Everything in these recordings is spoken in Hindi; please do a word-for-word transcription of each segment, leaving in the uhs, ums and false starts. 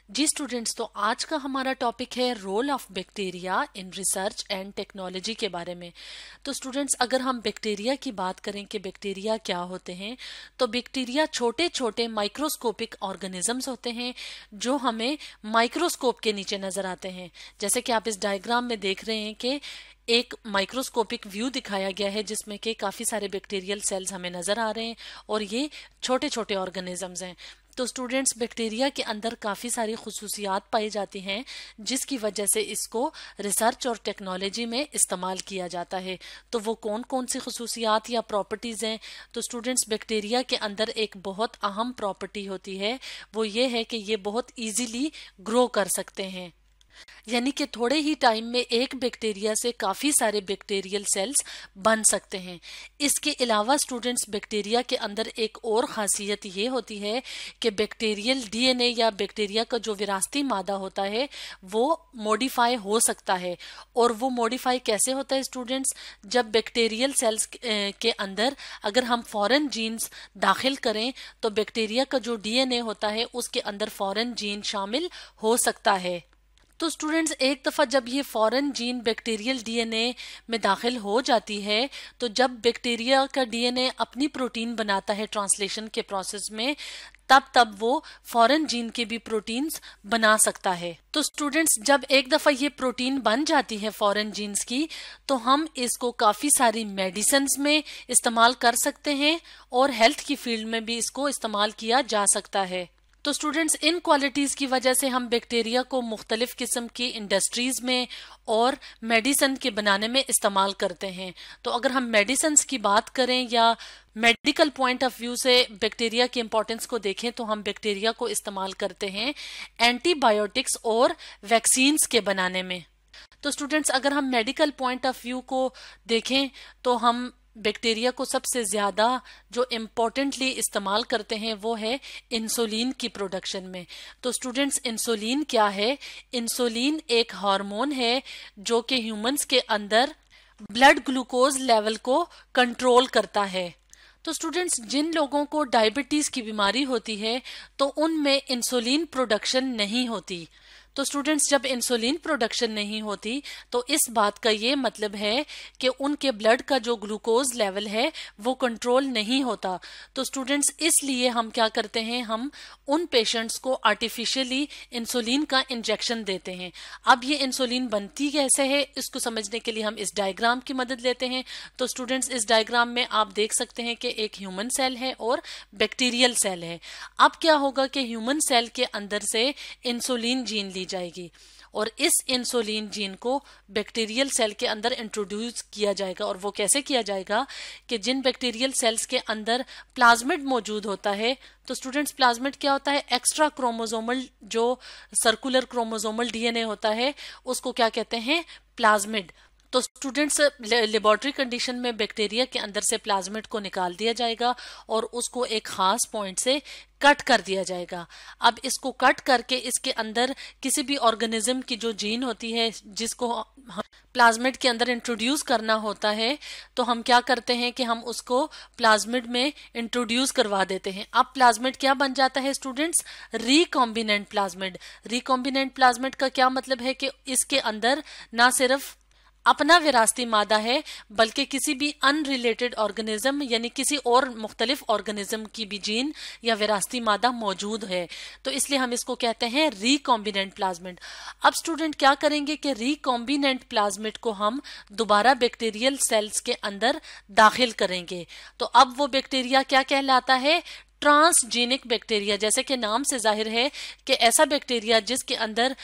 जी स्टूडेंट्स, तो आज का हमारा टॉपिक है role of bacteria in research and technology के बारे में। तो स्टूडेंट्स, अगर हम बैक्टीरिया की बात करें कि बैक्टीरिया क्या होते हैं, तो बैक्टीरिया छोटे छोटे माइक्रोस्कोपिक ऑर्गेनिजम्स होते हैं जो हमें माइक्रोस्कोप के नीचे नजर आते हैं। जैसे कि आप इस डायग्राम में देख रहे हैं कि एक माइक्रोस्कोपिक व्यू दिखाया गया है जिसमें कि काफी सारे बैक्टीरियल सेल्स हमें नजर आ रहे हैं और ये छोटे छोटे ऑर्गेनिजम्स हैं। तो स्टूडेंट्स, बैक्टीरिया के अंदर काफ़ी सारी खुसूसियात पाई जाती हैं जिसकी वजह से इसको रिसर्च और टेक्नोलॉजी में इस्तेमाल किया जाता है। तो वो कौन कौन सी खुसूसियात या प्रॉपर्टीज़ हैं? तो स्टूडेंट्स, बैक्टीरिया के अंदर एक बहुत अहम प्रॉपर्टी होती है, वो ये है कि ये बहुत ईजीली ग्रो कर सकते हैं, यानी कि थोड़े ही टाइम में एक बैक्टीरिया से काफी सारे बैक्टीरियल सेल्स बन सकते हैं। इसके अलावा स्टूडेंट्स, बैक्टीरिया के अंदर एक और खासियत ये होती है कि बैक्टीरियल डीएनए या बैक्टीरिया का जो विरासती मादा होता है वो मॉडिफाई हो सकता है। और वो मॉडिफाई कैसे होता है स्टूडेंट्स? जब बैक्टीरियल सेल्स के अंदर अगर हम फॉरेन जीन्स दाखिल करें तो बैक्टीरिया का जो डीएनए होता है उसके अंदर फॉरेन जीन शामिल हो सकता है। तो स्टूडेंट्स, एक दफ़ा जब ये फॉरेन जीन बैक्टीरियल डीएनए में दाखिल हो जाती है, तो जब बैक्टीरिया का डीएनए अपनी प्रोटीन बनाता है ट्रांसलेशन के प्रोसेस में, तब तब वो फॉरेन जीन के भी प्रोटीन्स बना सकता है। तो स्टूडेंट्स, जब एक दफ़ा ये प्रोटीन बन जाती है फॉरेन जीन्स की, तो हम इसको काफ़ी सारी मेडिसिन्स में इस्तेमाल कर सकते हैं और हेल्थ की फील्ड में भी इसको इस्तेमाल किया जा सकता है। तो स्टूडेंट्स, इन क्वालिटीज की वजह से हम बैक्टीरिया को मुख्तलिफ किस्म की इंडस्ट्रीज में और मेडिसिन के बनाने में इस्तेमाल करते हैं। तो अगर हम मेडिसिन की बात करें या मेडिकल पॉइंट ऑफ व्यू से बैक्टीरिया की इंपॉर्टेंस को देखें, तो हम बैक्टीरिया को इस्तेमाल करते हैं एंटीबायोटिक्स और वैक्सीन्स के बनाने में। तो स्टूडेंट्स, अगर हम मेडिकल पॉइंट ऑफ व्यू को देखें तो हम बैक्टीरिया को सबसे ज्यादा जो इम्पोर्टेंटली इस्तेमाल करते हैं वो है इंसुलिन की प्रोडक्शन में। तो स्टूडेंट्स, इंसुलिन क्या है? इंसुलिन एक हार्मोन है जो कि ह्यूमंस के अंदर ब्लड ग्लूकोज लेवल को कंट्रोल करता है। तो स्टूडेंट्स, जिन लोगों को डायबिटीज की बीमारी होती है तो उनमें इंसुलिन प्रोडक्शन नहीं होती। तो स्टूडेंट्स, जब इंसुलिन प्रोडक्शन नहीं होती तो इस बात का ये मतलब है कि उनके ब्लड का जो ग्लूकोज लेवल है वो कंट्रोल नहीं होता। तो स्टूडेंट्स, इसलिए हम क्या करते हैं, हम उन पेशेंट्स को आर्टिफिशियली इंसुलिन का इंजेक्शन देते हैं। अब ये इंसुलिन बनती कैसे है, इसको समझने के लिए हम इस डायग्राम की मदद लेते हैं। तो स्टूडेंट्स, इस डायग्राम में आप देख सकते हैं कि एक ह्यूमन सेल है और बैक्टीरियल सेल है। अब क्या होगा कि ह्यूमन सेल के अंदर से इंसुलिन जीन ली जाएगी और इस इंसुलिन जीन को बैक्टीरियल सेल के अंदर इंट्रोड्यूस किया जाएगा। और वो कैसे किया जाएगा कि जिन बैक्टीरियल सेल्स के अंदर प्लाज्मिड मौजूद होता है, तो स्टूडेंट्स, प्लाज्मिड क्या होता है? एक्स्ट्रा क्रोमोसोमल जो सर्कुलर क्रोमोसोमल डीएनए होता है उसको क्या कहते हैं? प्लाज्मिड। तो स्टूडेंट्स, लेबोरेटरी कंडीशन में बैक्टीरिया के अंदर से प्लाज्मिड को निकाल दिया जाएगा और उसको एक खास पॉइंट से कट कर दिया जाएगा। अब इसको कट करके इसके अंदर किसी भी ऑर्गेनिज्म की जो जीन होती है जिसको प्लाज्मिड के अंदर इंट्रोड्यूस करना होता है, तो हम क्या करते हैं कि हम उसको प्लाज्मिड में इंट्रोड्यूस करवा देते हैं। अब प्लाज्मिड क्या बन जाता है students? Recombinant plasmid. Recombinant plasmid का क्या मतलब है कि इसके अंदर ना सिर्फ अपना विरासती मादा है बल्कि किसी भी अनरिलेटेड ऑर्गेनिज्म यानी किसी और मुख्तलिफ ऑर्गेनिज्म की भी जीन या विरासती मादा मौजूद है। तो इसलिए हम इसको कहते हैं रिकॉम्बिनेंट प्लाज्मिड। अब स्टूडेंट क्या करेंगे कि रिकॉम्बिनेंट प्लाज्मिड को हम दोबारा बैक्टीरियल सेल्स के अंदर दाखिल करेंगे। तो अब वो बैक्टीरिया क्या कहलाता है? Transgenic bacteria. जैसे कि नाम से जाहिर है कि ऐसा बैक्टीरिया जिसके अंदर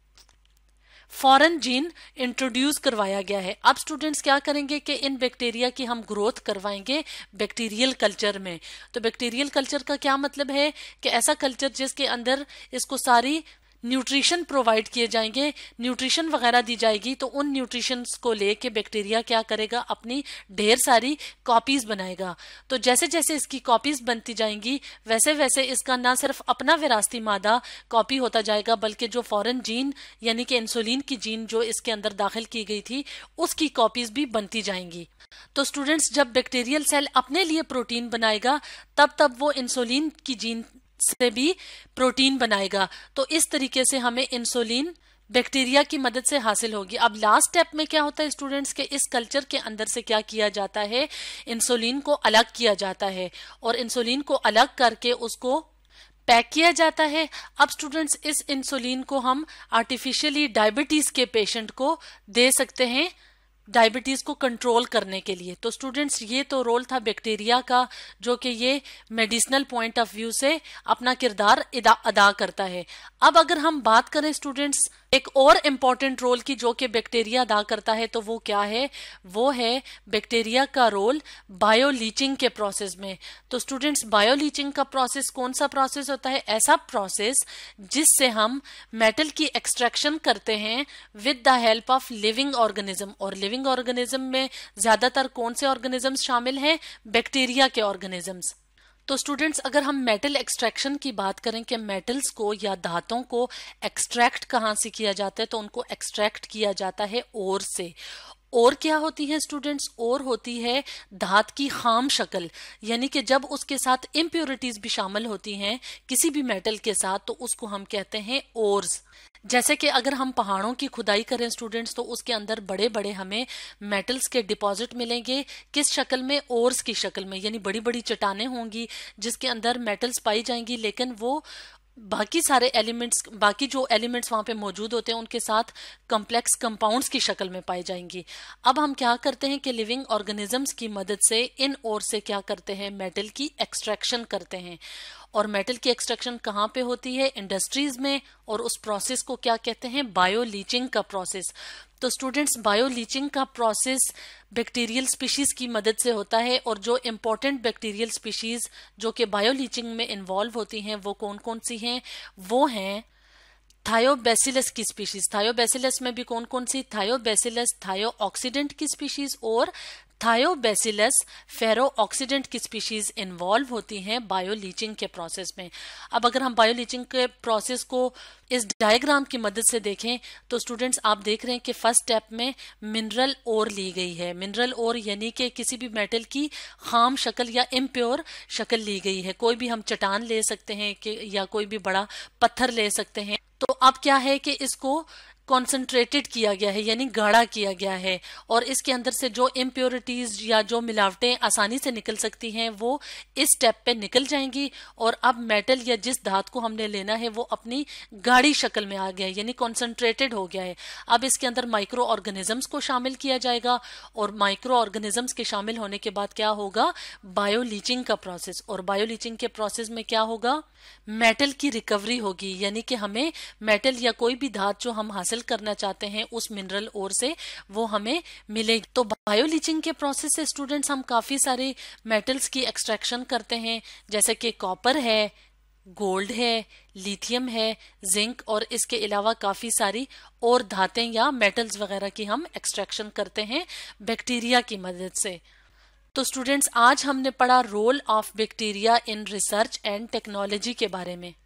फॉरेन जीन इंट्रोड्यूस करवाया गया है। अब स्टूडेंट्स क्या करेंगे कि इन बैक्टीरिया की हम ग्रोथ करवाएंगे बैक्टीरियल कल्चर में। तो बैक्टीरियल कल्चर का क्या मतलब है कि ऐसा कल्चर जिसके अंदर इसको सारी न्यूट्रिशन प्रोवाइड किए जाएंगे, न्यूट्रिशन वगैरह दी जाएगी। तो उन न्यूट्रिशंस को लेके बैक्टीरिया क्या करेगा? अपनी ढेर सारी कॉपीज बनाएगा। तो जैसे जैसे इसकी कॉपीज बनती जाएंगी वैसे वैसे इसका ना सिर्फ अपना विरासती मादा कॉपी होता जाएगा बल्कि जो फॉरेन जीन यानी कि इंसुलिन की जीन जो इसके अंदर दाखिल की गई थी उसकी कॉपीज भी बनती जाएंगी। तो स्टूडेंट्स, जब बैक्टीरियल सेल अपने लिए प्रोटीन बनाएगा तब तब वो इंसुलिन की जीन उससे भी प्रोटीन बनाएगा। तो इस तरीके से हमें इंसुलिन बैक्टीरिया की मदद से हासिल होगी। अब लास्ट स्टेप में क्या होता है स्टूडेंट्स के, इस कल्चर के अंदर से क्या किया जाता है, इंसुलिन को अलग किया जाता है और इंसुलिन को अलग करके उसको पैक किया जाता है। अब स्टूडेंट्स इस इंसुलिन को हम आर्टिफिशियली डायबिटीज के पेशेंट को दे सकते हैं, डायबिटीज को कंट्रोल करने के लिए। तो स्टूडेंट्स ये तो रोल था बैक्टीरिया का, जो कि ये मेडिसिनल पॉइंट ऑफ व्यू से अपना किरदार अदा करता है। अब अगर हम बात करें स्टूडेंट्स एक और इम्पॉर्टेंट रोल की जो कि बैक्टीरिया अदा करता है, तो वो क्या है, वो है बैक्टीरिया का रोल बायो लीचिंग के प्रोसेस में। तो स्टूडेंट्स बायो लीचिंग का प्रोसेस कौन सा प्रोसेस होता है, ऐसा प्रोसेस जिससे हम मेटल की एक्सट्रैक्शन करते हैं with the help of living organism. और लिविंग ऑर्गेनिज्म में ज्यादातर कौन से ऑर्गेनिजम्स शामिल हैं, बैक्टीरिया के ऑर्गेनिजम्स। तो स्टूडेंट्स अगर हम मेटल एक्सट्रैक्शन की बात करें कि मेटल्स को या धातों को एक्सट्रैक्ट कहाँ से किया जाता है, तो उनको एक्सट्रैक्ट किया जाता है ओर से। और क्या होती है स्टूडेंट्स, और होती है धात की खाम शक्ल, यानी कि जब उसके साथ इम्प्योरिटीज भी शामिल होती हैं किसी भी मेटल के साथ, तो उसको हम कहते हैं ओर्स। जैसे कि अगर हम पहाड़ों की खुदाई करें स्टूडेंट्स, तो उसके अंदर बड़े बड़े हमें मेटल्स के डिपॉजिट मिलेंगे, किस शक्ल में, ओर्स की शक्ल में, यानी बड़ी बड़ी चट्टानें होंगी जिसके अंदर मेटल्स पाई जाएंगी, लेकिन वो बाकी सारे एलिमेंट्स, बाकी जो एलिमेंट्स वहां पे मौजूद होते हैं उनके साथ कॉम्प्लेक्स कंपाउंड्स की शक्ल में पाई जाएंगी। अब हम क्या करते हैं कि लिविंग ऑर्गेनिजम्स की मदद से इन ओर से क्या करते हैं, मेटल की एक्सट्रैक्शन करते हैं। और मेटल की एक्सट्रैक्शन कहाँ पे होती है, इंडस्ट्रीज में, और उस प्रोसेस को क्या कहते हैं, बायो लीचिंग का प्रोसेस। तो स्टूडेंट्स बायो लीचिंग का प्रोसेस बैक्टीरियल स्पीशीज की मदद से होता है, और जो इम्पोर्टेंट बैक्टीरियल स्पीशीज जो कि बायो लीचिंग में इन्वॉल्व होती हैं वो कौन कौन सी हैं, वो हैं थायोबैसिलस की स्पीशीज। थायोबैसिलस में भी कौन कौन सी, थायोबैसिलस थायोऑक्सीडेंट की स्पीशीज और थायोबैसिलस फेरोऑक्सीडेंट की स्पीशीज इन्वॉल्व होती हैं बायो लीचिंग के प्रोसेस में। अब अगर हम बायो लीचिंग के प्रोसेस को इस डायग्राम की मदद से देखें, तो स्टूडेंट्स आप देख रहे हैं कि फर्स्ट स्टेप में मिनरल ओर ली गई है। मिनरल ओर यानी कि किसी भी मेटल की खाम शक्ल या इम्प्योर शक्ल ली गई है। कोई भी हम चट्टान ले सकते हैं कि या कोई भी बड़ा पत्थर ले सकते हैं। तो अब क्या है कि इसको कॉन्सेंट्रेटेड किया गया है, यानी गाढ़ा किया गया है, और इसके अंदर से जो इम्प्योरिटीज या जो मिलावटें आसानी से निकल सकती हैं वो इस स्टेप पे निकल जाएंगी। और अब मेटल या जिस धात को हमने लेना है वो अपनी गाढ़ी शक्ल में आ गया है, यानी कॉन्सेंट्रेटेड हो गया है। अब इसके अंदर माइक्रो ऑर्गेनिजम्स को शामिल किया जाएगा, और माइक्रो ऑर्गेनिजम्स के शामिल होने के बाद क्या होगा, बायो लीचिंग का प्रोसेस। और बायो लीचिंग के प्रोसेस में क्या होगा, मेटल की रिकवरी होगी, यानी कि हमें मेटल या कोई भी धात जो हम हासिल करना चाहते हैं उस मिनरल ओर से वो हमें मिलेगी। तो बायो लीचिंग के प्रोसेस से स्टूडेंट्स हम काफी सारे मेटल्स की एक्सट्रैक्शन करते हैं, जैसे कि कॉपर है, गोल्ड है, लिथियम है, जिंक, और इसके अलावा काफी सारी और धातें या मेटल्स वगैरह की हम एक्सट्रैक्शन करते हैं बैक्टीरिया की मदद से। तो स्टूडेंट्स आज हमने पढ़ा role of bacteria in research and technology के बारे में।